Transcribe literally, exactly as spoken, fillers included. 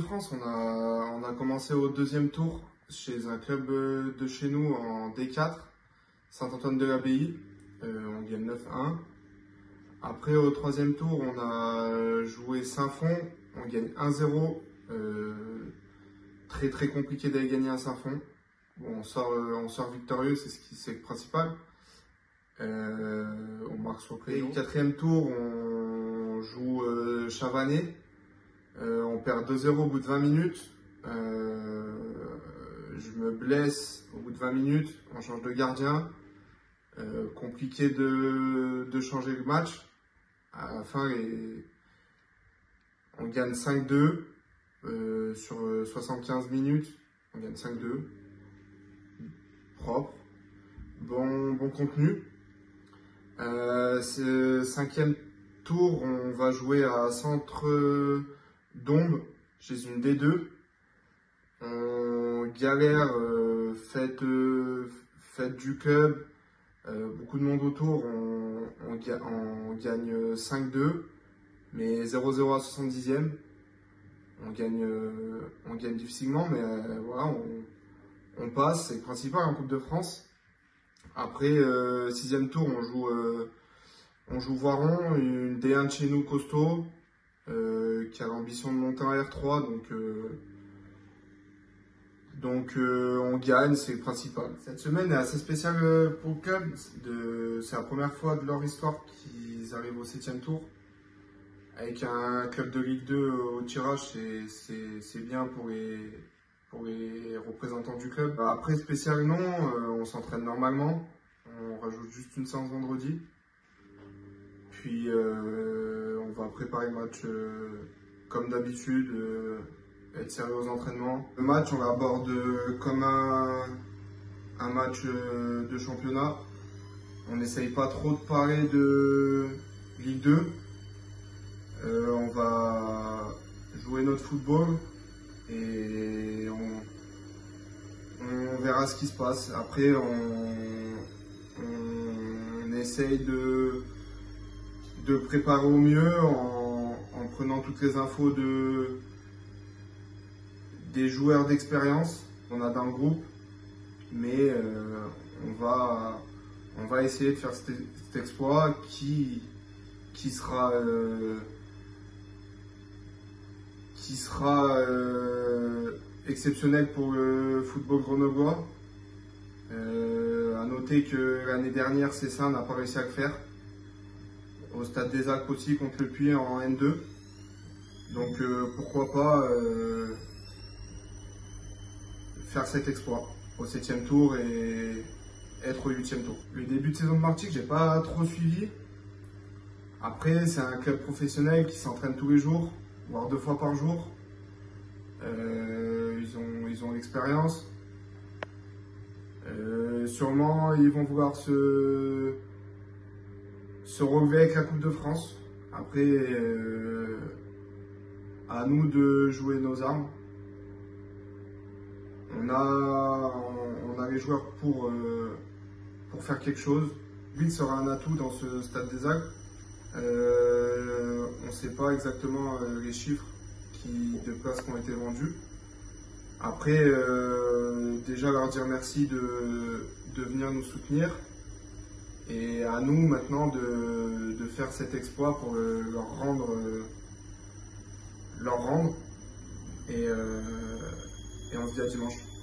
France, on a, on a commencé au deuxième tour chez un club de chez nous en D quatre, Saint-Antoine-de-l'Abbaye. Euh, on gagne neuf un. Après, au troisième tour, on a joué Saint-Fond, on gagne un zéro. Euh, très très compliqué d'aller gagner à Saint-Fond. Bon, on sort, on sort victorieux, c'est ce qui c'est le principal. Euh, on marque sur le créneau. Quatrième tour, on joue euh, Chavanais. Euh, on perd deux zéro au bout de vingt minutes. Euh, je me blesse au bout de vingt minutes. On change de gardien. Euh, compliqué de, de changer le match. À la fin, les... on gagne cinq deux euh, sur soixante-quinze minutes. On gagne cinq deux. Propre. Bon, bon contenu. Euh, ce cinquième tour, on va jouer à Centre d'Ombre chez une D deux. On galère, euh, fête, euh, fête du club, euh, beaucoup de monde autour, on, on, on gagne cinq deux, mais zéro zéro à soixante-dixième. On gagne, euh, on gagne difficilement, mais euh, voilà, on, on passe, c'est le principal en Coupe de France. Après, euh, sixième tour, on joue, euh, on joue Voiron, une D un de chez nous costaud, euh, qui a l'ambition de monter en R trois, donc, euh, donc euh, on gagne, c'est le principal. Cette semaine est assez spéciale pour le club, c'est la première fois de leur histoire qu'ils arrivent au septième tour. Avec un club de Ligue deux au tirage, c'est bien pour les... pour les représentants du club. Après, spécialement, euh, on s'entraîne normalement. On rajoute juste une séance vendredi. Puis, euh, on va préparer le match euh, comme d'habitude, euh, être sérieux aux entraînements. Le match, on l'aborde comme un, un match euh, de championnat. On n'essaye pas trop de parler de Ligue deux. Euh, on va jouer notre football. Et on, on verra ce qui se passe. Après, on, on essaye de, de préparer au mieux en, en prenant toutes les infos de, des joueurs d'expérience qu'on a dans le groupe. Mais euh, on, va, on va essayer de faire cet, cet exploit qui, qui sera... Euh, qui sera euh, exceptionnel pour le football grenoblois. Euh, à noter que l'année dernière, Cessin n'a pas réussi à le faire. Au Stade des Alpes aussi, contre le Puy en N deux. Donc euh, pourquoi pas euh, faire cet exploit au septième tour et être au huitième tour. Le début de saison de Martigues, j'ai pas trop suivi. Après, c'est un club professionnel qui s'entraîne tous les jours, voire deux fois par jour. Euh, ils ont ils ont l'expérience. Euh, sûrement, ils vont vouloir se, se relever avec la Coupe de France. Après, euh, à nous de jouer nos armes. On a, on, on a les joueurs pour, euh, pour faire quelque chose. Ville sera un atout dans ce Stade des Alpes. Euh, on ne sait pas exactement euh, les chiffres qui, de places qui ont été vendues. Après, euh, déjà leur dire merci de, de venir nous soutenir. Et à nous maintenant de, de faire cet exploit pour le, leur rendre. Euh, leur rendre. Et, euh, et on se dit à dimanche.